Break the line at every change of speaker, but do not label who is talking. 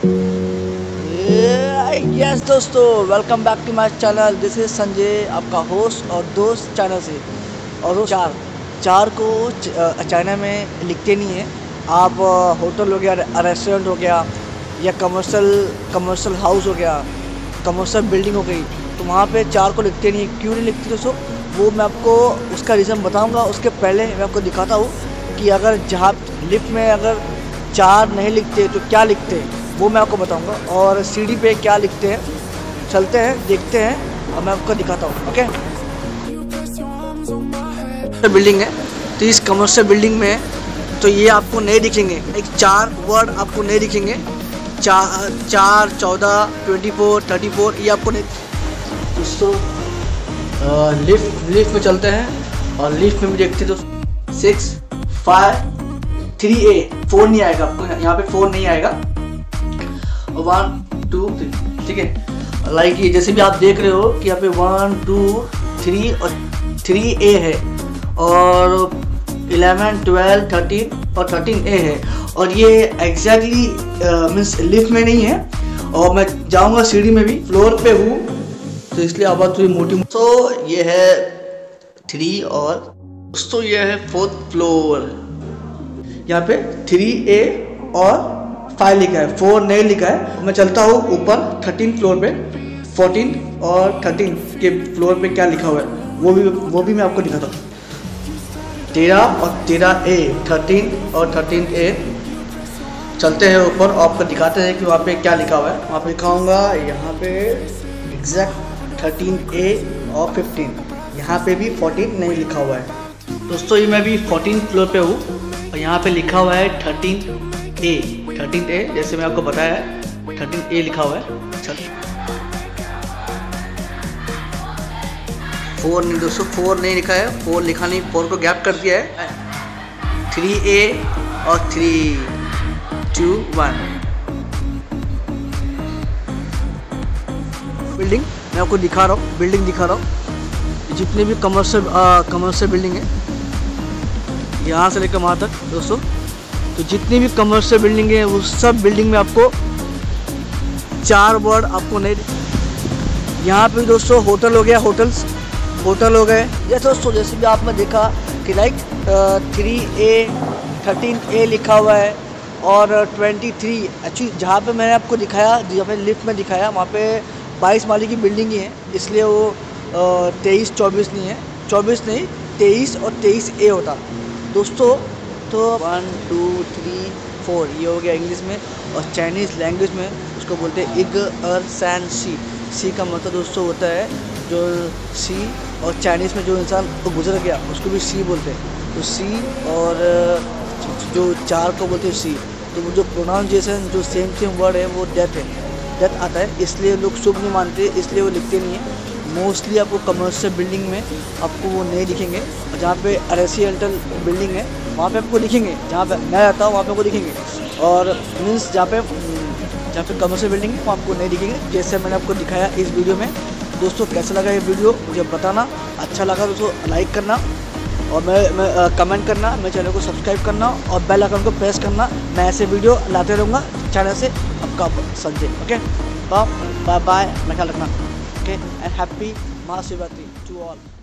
Yes दोस्तों, welcome back to my channel. This is Sanjay, आपका host और दोस्त चैनल से। और वो चार को चाइना में लिखते नहीं है। आप होटल हो गया, रेस्टोरेंट हो गया, या कमर्शियल हाउस हो गया, कमर्शियल बिल्डिंग हो गई, तो वहाँ पे चार को लिखते नहीं है। क्यों नहीं लिखते दोस्तों, वो मैं आपको उसका रीज़न बताऊँगा। उसके पहले मैं आपको दिखाता हूँ कि अगर जहाँ लिफ्ट में अगर चार नहीं लिखते तो क्या लिखते हैं, वो मैं आपको बताऊंगा। और सीढ़ी पे क्या लिखते हैं, चलते हैं देखते हैं और मैं आपको दिखाता हूँ। ओके, बिल्डिंग है, तो इस कमर्शियल बिल्डिंग में तो ये आपको नहीं दिखेंगे, एक चार वर्ड आपको नहीं दिखेंगे। 4, 14, 24, 34 ये आपको नहीं। दोस्तों लिफ्ट में चलते हैं और लिफ्ट में भी देखते हैं दोस्तों 6, 5, 3A 4 नहीं आएगा आपको, यहाँ पे 4 नहीं आएगा। 1, 2, 3, ठीक है। लाइक ये जैसे भी आप देख रहे हो कि यहाँ पे 1, 2, 3 और 3A है, और 11, 12, 13 और 13A है। और ये एग्जैक्टली मीन्स लिफ्ट में नहीं है, और मैं जाऊँगा सीढ़ी में भी, फ्लोर पे हूँ तो इसलिए आवाज़ थोड़ी मोटी। तो ये है 3 और दोस्तों ये है 4th फ्लोर। यहाँ पे 3A और 5 लिखा है, 4 नहीं लिखा है। मैं चलता हूँ ऊपर 13 फ्लोर पे। 14 और 13 के फ्लोर पे क्या लिखा हुआ है वो भी मैं आपको दिखाता हूँ। 13 और 13A, 13 और 13A। चलते हैं ऊपर और आपको दिखाते हैं कि वहाँ पे क्या लिखा हुआ है। वहाँ पे लिखाऊंगा यहाँ पे एग्जैक्ट 13A और 15। यहाँ पे भी 14 नहीं लिखा हुआ है। दोस्तों ये मैं भी 14 फ्लोर पे हूँ और यहाँ पे लिखा हुआ है 13A। जैसे मैं आपको बताया है 13A लिखा हुआ है। 4 नहीं दोस्तों, 4 नहीं लिखा है, 4 लिखा नहीं, 4 को गैप कर दिया है। 3A और 3, 2, 1। बिल्डिंग मैं आपको दिखा रहा हूँ, बिल्डिंग दिखा रहा हूँ। जितने भी कमर्शियल बिल्डिंग है, यहाँ से लेकर वहाँ तक दोस्तों, तो जितनी भी कमर्शियल बिल्डिंग है वो सब बिल्डिंग में आपको 4 वर्ड आपको नहीं। यहाँ पे दोस्तों होटल हो गया, होटल हो गए। ये दोस्तों जैसे भी आपने देखा कि लाइक 3A 13A लिखा हुआ है और 23। एक्चुअली जहाँ पे मैंने आपको दिखाया, जहाँ पे लिफ्ट में दिखाया, वहाँ पे 22 माले की बिल्डिंग ही है, इसलिए वो 23, 24 नहीं है। 24 नहीं, 23 और 23A होता दोस्तों। तो 1, 2, 3, 4 ये हो गया इंग्लिश में, और चाइनीज़ लैंग्वेज में उसको बोलते हैं इग अर सैन सी। सी का मतलब दोस्तों होता है जो सी, और चाइनीज़ में जो इंसान को गुजर गया उसको भी सी बोलते हैं। तो सी और जो 4 को बोलते हैं सी। तो वो जो प्रोनाउंसिएशन जो सेम वर्ड है वो डेथ आता है, इसलिए लोग शुभ नहीं मानते, इसलिए वो लिखते नहीं है। मोस्टली आपको कमर्शियल बिल्डिंग में आपको वो नहीं दिखेंगे, और जहाँ पे रेसिडेंशियल बिल्डिंग है वहाँ पे आपको दिखेंगे। जहाँ पे मैं रहता हूँ वहाँ पे आपको दिखेंगे, और मीन्स जहाँ पे कमर्शियल बिल्डिंग है वो आपको नहीं दिखेंगे, जैसे मैंने आपको दिखाया इस वीडियो में। दोस्तों कैसा लगा ये वीडियो मुझे बताना। अच्छा लगा दोस्तों लाइक करना, और मैं कमेंट करना, मेरे चैनल को सब्सक्राइब करना और बेल आइकन को प्रेस करना। मैं ऐसे वीडियो लाते रहूँगा चैनल से। आपका संजय। ओके, बाय बाय, मैं ख्याल रखना। Okay, and happy Mahashivratri to all.